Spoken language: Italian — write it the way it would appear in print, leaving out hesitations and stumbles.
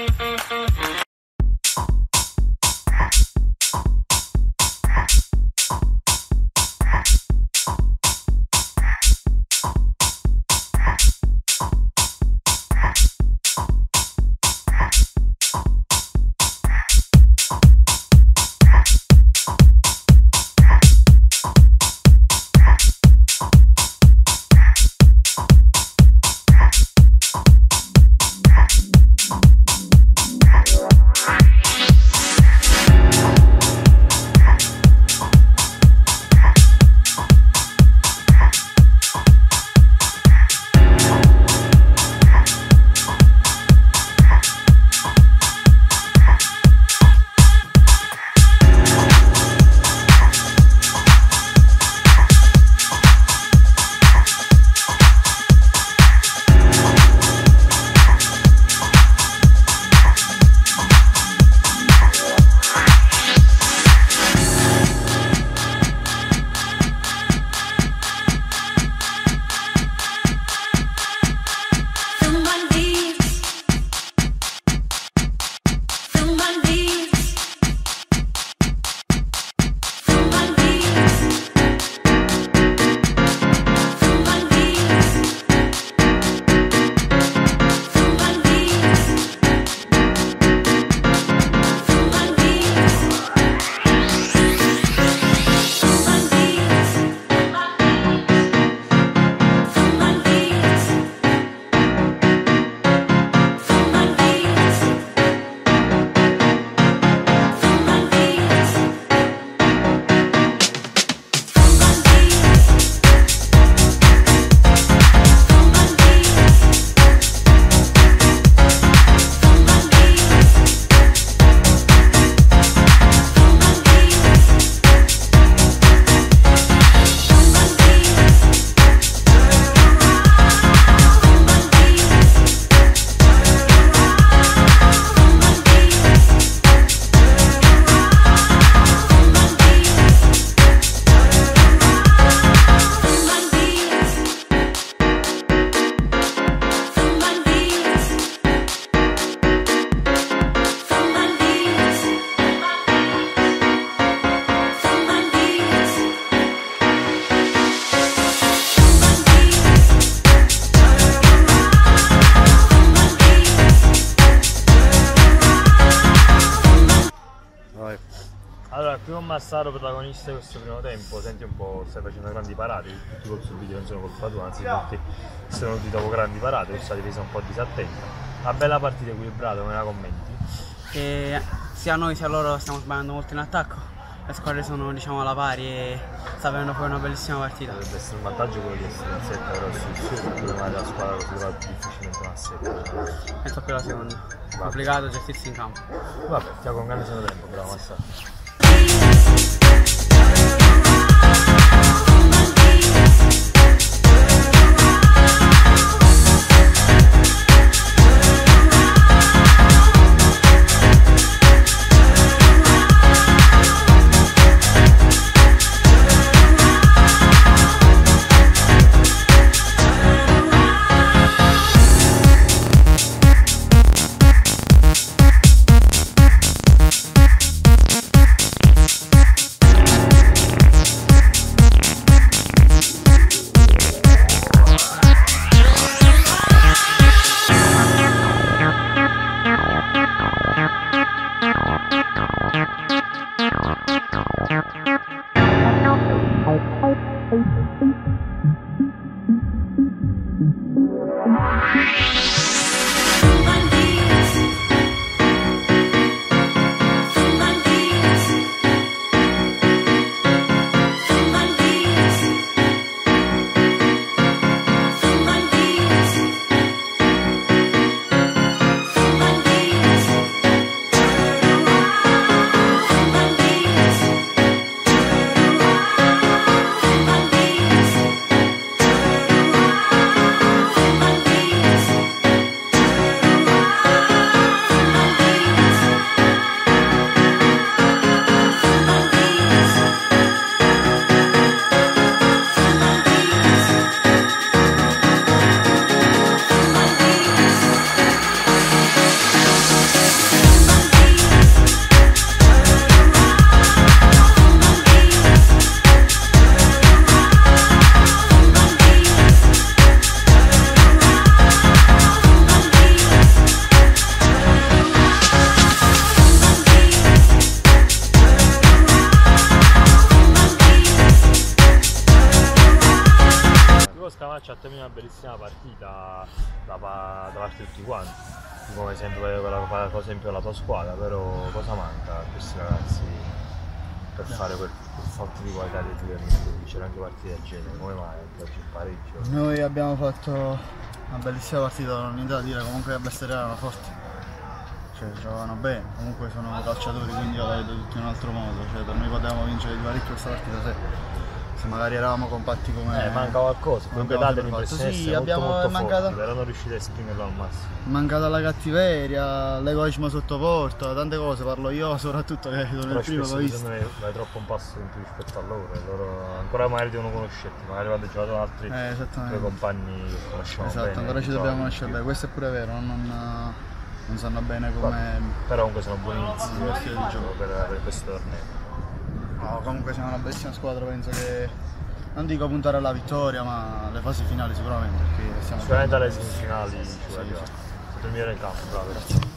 Allora, qui con Massaro protagonista di questo primo tempo, senti un po', stai facendo grandi parate, tutti col suo video non sono colpa tua, anzi tutti sono venuti dopo grandi parate, questa difesa un po' disattenta. Una bella partita equilibrata, come la commenti? Sia noi sia loro stiamo sbagliando molto in attacco, le squadre sono diciamo alla pari e sta avendo poi una bellissima partita. Dovrebbe essere un vantaggio quello di essere in setta, però sì, la squadra così va difficilmente una setta. E tocca la seconda. Complicato gestirsi in campo. Vabbè, stiamo con grandissimo tempo, bravo Massaro. Scamaccia ha terminato una bellissima partita da parte di tutti quanti, come esempio la tua squadra, però cosa manca a questi ragazzi per fare quel salto di qualità di vincere anche partite del genere? Come mai oggi il pareggio? Noi abbiamo fatto una bellissima partita, non ho niente da dire, comunque a Brescia erano forti, cioè giocavano bene, comunque sono calciatori, quindi io la vedo tutto in un altro modo, cioè per noi potevamo vincere di parecchio questa partita se magari eravamo compatti come... manca qualcosa, comunque date l'impressione di essere molto forti, però non riuscite a esprimerlo al massimo. Mancata la cattiveria, l'egoismo sotto porta, tante cose, parlo io soprattutto che sono il primo che ho visto. Secondo me vai troppo un passo in più rispetto a loro, e loro ancora magari devono conoscerti, magari quando giocato con altri tuoi compagni che conosciamo bene. Esatto, ancora ci dobbiamo conoscere bene, questo è pure vero, non sanno bene come... Però comunque sono buoni inizi di gioco per questo torneo. No, comunque siamo una bellissima squadra, penso che non dico puntare alla vittoria, ma le fasi finali sicuramente, perché siamo sicuramente alle semifinali ci vuole arrivare. Siete il migliore in campo, bravo.